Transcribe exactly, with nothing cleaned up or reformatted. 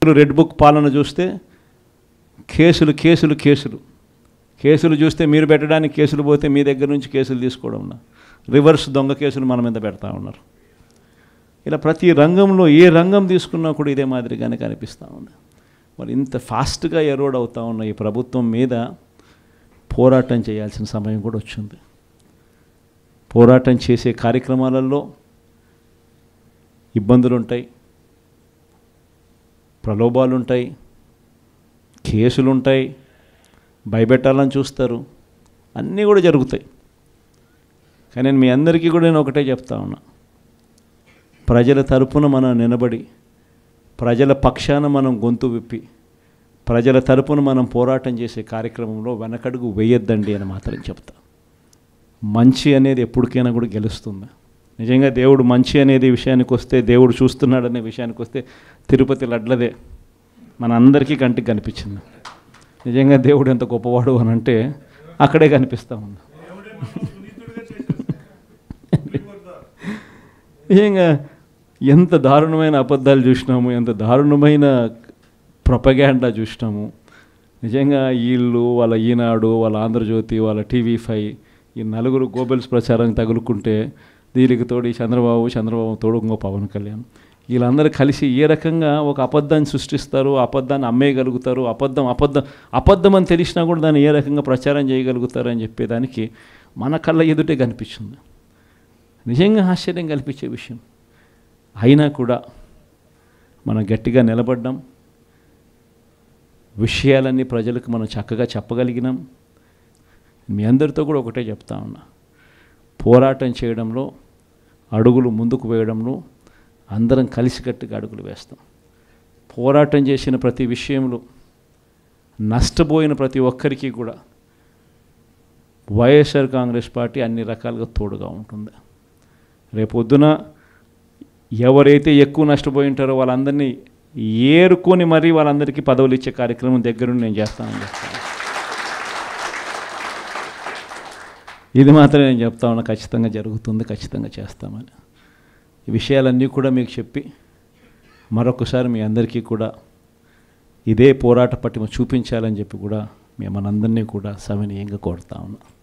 Red book పాలన చూస్తే కేసులు కేసులు కేసులు కేసులు చూస్తే మీరు పెట్టడానికి కేసులు పోతే మీ దగ్గర నుంచి కేసులు తీసుకోవడం ఉన్నా రివర్స్ దొంగ కేసులు మన మీద పెడతా ఉన్నారు. ఇలా ప్రతి రంగంలో ఏ రంగం తీసుకున్నా కూడా ఇదే మాదిరిగానే కనిపిస్తూ ఉంది. మరి ఇంత ఫాస్ట్గా ఎరోడ్ అవుతూ ఉన్న ఈ ప్రభుత్వం మీద పోరాటం చేయాల్సిన సమయం కూడా వచ్చింది. పోరాటం చేసే కార్యక్రమాలలో ఇబ్బందులు ఉంటాయి, ప్రలోభాలు ఉంటాయి, కేసులు ఉంటాయి, భయపెట్టాలని చూస్తారు, అన్నీ కూడా జరుగుతాయి. కానీ నేను మీ అందరికీ కూడా నేను ఒకటే చెప్తా ఉన్నా, ప్రజల తరపున మనం నిలబడి ప్రజల పక్షాన మనం గొంతు విప్పి ప్రజల తరపున మనం పోరాటం చేసే కార్యక్రమంలో వెనకడుగు వేయొద్దండి అని మాత్రం చెప్తా. మంచి అనేది ఎప్పటికైనా కూడా గెలుస్తుంది. నిజంగా దేవుడు మంచి అనేది విషయానికి వస్తే, దేవుడు చూస్తున్నాడనే విషయానికి వస్తే తిరుపతి లడ్లదే మన అందరికీ కంటికి కనిపించింది. నిజంగా దేవుడు ఎంత గొప్పవాడు అని అంటే అక్కడే కనిపిస్తూ ఉంది. నిజంగా ఎంత దారుణమైన అబద్ధాలు చూసినాము, ఎంత దారుణమైన ప్రొపగాండా చూసినాము. నిజంగా వీళ్ళు వాళ్ళ ఈనాడు, వాళ్ళ ఆంధ్రజ్యోతి, వాళ్ళ టీవీ ఫైవ్ ఈ నలుగురు గోబెల్స్ ప్రచారం తగులుకుంటే దీనికి తోడు చంద్రబాబు చంద్రబాబు తోడు ఇంకో పవన్ కళ్యాణ్ వీళ్ళందరూ కలిసి ఏ రకంగా ఒక అబద్ధాన్ని సృష్టిస్తారు, అబద్ధాన్ని అమ్మేయగలుగుతారు, అబద్ధం అబద్ధం అబద్ధం అని తెలిసినా కూడా దాన్ని ఏ రకంగా ప్రచారం చేయగలుగుతారు అని చెప్పేదానికి మన కళ్ళ ఎదుటే కనిపించింది. నిజంగా ఆశ్చర్యం కల్పించే విషయం. అయినా కూడా మనం గట్టిగా నిలబడ్డాం, విషయాలన్నీ ప్రజలకు మనం చక్కగా చెప్పగలిగినాం. మీ అందరితో కూడా ఒకటే చెప్తా ఉన్నా, పోరాటం చేయడంలో అడుగులు ముందుకు వేయడంలో అందరం కలిసికట్టుగా అడుగులు వేస్తాం. పోరాటం చేసిన ప్రతి విషయంలో నష్టపోయిన ప్రతి ఒక్కరికి కూడా వైఎస్ఆర్ కాంగ్రెస్ పార్టీ అన్ని రకాలుగా తోడుగా ఉంటుంది. రేపొద్దున ఎవరైతే ఎక్కువ నష్టపోయి ఉంటారో వాళ్ళందరినీ ఏరుకొని మరీ వాళ్ళందరికీ పదవులు ఇచ్చే కార్యక్రమం దగ్గరుండి నేను చేస్తానని చెప్తాను. ఇది మాత్రమే నేను చెప్తా ఉన్నా, ఖచ్చితంగా జరుగుతుంది, ఖచ్చితంగా చేస్తామని. ఈ విషయాలన్నీ కూడా మీకు చెప్పి మరొకసారి మీ అందరికీ కూడా ఇదే పోరాట పటిమ చూపించాలని చెప్పి కూడా మేము మనందరినీ కూడా సవినీయంగా కోరుతా ఉన్నాం.